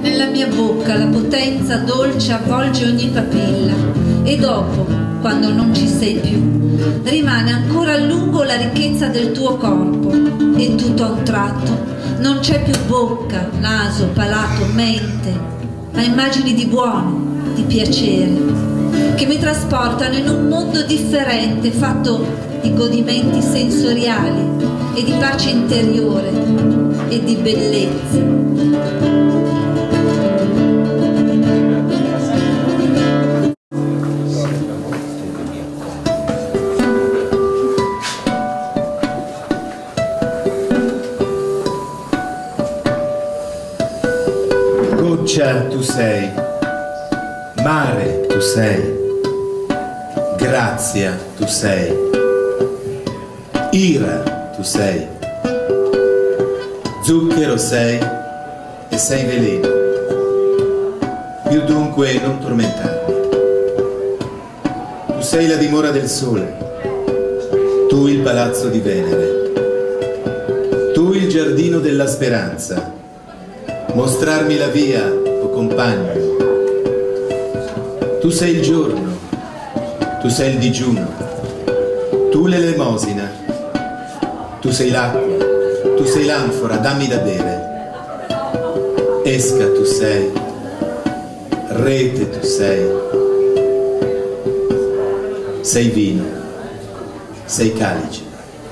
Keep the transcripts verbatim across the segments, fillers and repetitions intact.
Nella mia bocca la potenza dolce avvolge ogni papilla e dopo, quando non ci sei più, rimane ancora a lungo la ricchezza del tuo corpo e tutto a un tratto non c'è più bocca, naso, palato, mente, ma immagini di buono, di piacere, che mi trasportano in un mondo differente fatto di godimenti sensoriali e di pace interiore e di bellezza. Goccia tu sei, mare tu sei, grazia tu sei, ira tu sei, zucchero sei e sei veleno. Più dunque non tormentarmi. Tu sei la dimora del sole, tu il palazzo di Venere, tu il giardino della speranza. Mostrarmi la via, o compagno. Tu sei il giorno, tu sei il digiuno, tu l'elemosina, tu sei l'acqua, tu sei l'anfora, dammi da bere. Esca tu sei, rete tu sei, sei vino, sei calice.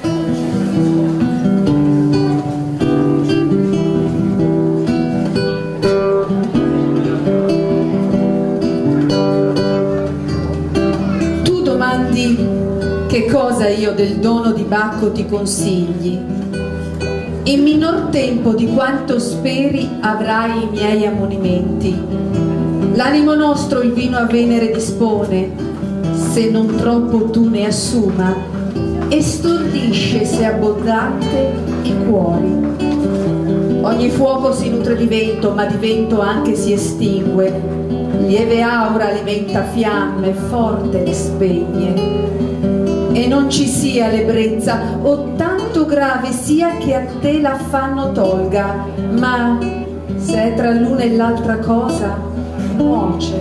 Che cosa io del dono di Bacco ti consigli? In minor tempo di quanto speri avrai i miei ammonimenti. L'animo nostro il vino a Venere dispone, se non troppo tu ne assuma, e stordisce se abbondante i cuori. Ogni fuoco si nutre di vento, ma di vento anche si estingue. Lieve aura alimenta fiamme, forte le spegne. E non ci sia l'ebbrezza, o tanto grave sia che a te l'affanno tolga, ma se è tra l'una e l'altra cosa, nuoce.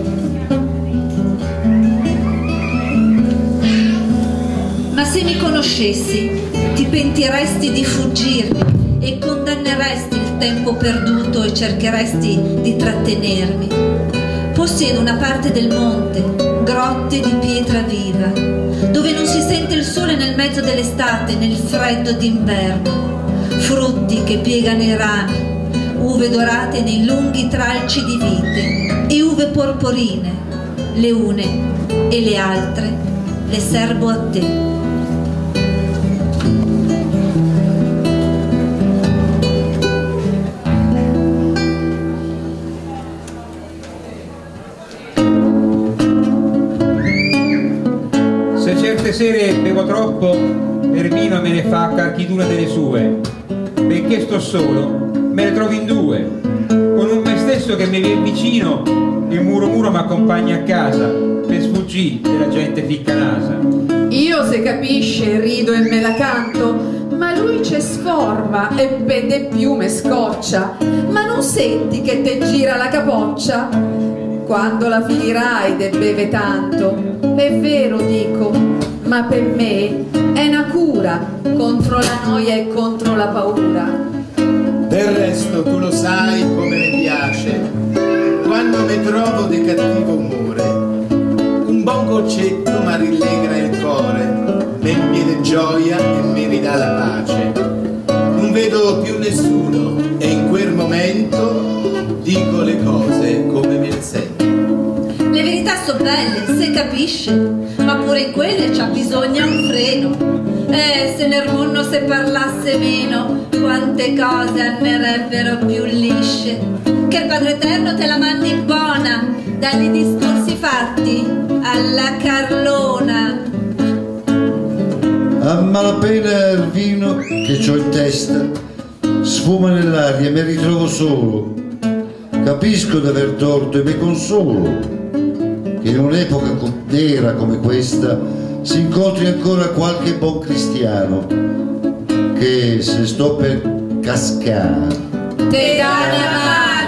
Ma se mi conoscessi, ti pentiresti di fuggirmi e condanneresti il tempo perduto e cercheresti di trattenermi. Possiedo una parte del monte, grotte di pietra viva, dove non si sente il sole nel mezzo dell'estate, nel freddo d'inverno, frutti che piegano i rami, uve dorate nei lunghi tralci di vite e uve porporine, le une e le altre le serbo a te. Certe sere bevo troppo, Ermino me ne fa carchiduna delle sue, benché sto solo, me ne trovo in due, con un me stesso che mi viene vicino e muro muro mi accompagna a casa, per sfuggire della gente ficca nasa. Io, se capisce, rido e me la canto, ma lui ce sforma e pede più me scoccia. Ma non senti che te gira la capoccia? Quando la finirai de beve tanto, è vero dico, ma per me è una cura contro la noia e contro la paura. Del resto tu lo sai come mi piace, quando mi trovo di cattivo umore, un buon goccetto mi rallegra il cuore, mi empiede gioia e mi ridà la pace. Non vedo più nessuno e in quel momento dico le cose come me le sento. Le verità so belle, se capisce, ma pure in quelle c'ha bisogno un freno. Eh, se l'ermunno se parlasse meno, quante cose andrebbero più lisce. Che il Padre Eterno te la mandi buona, dagli discorsi fatti alla Carlona. A malapena il vino che c'ho in testa sfuma nell'aria e mi ritrovo solo. Capisco di aver torto e mi consolo che in un'epoca nera come questa si incontri ancora qualche buon cristiano che, se sto per cascare, te dà la mano.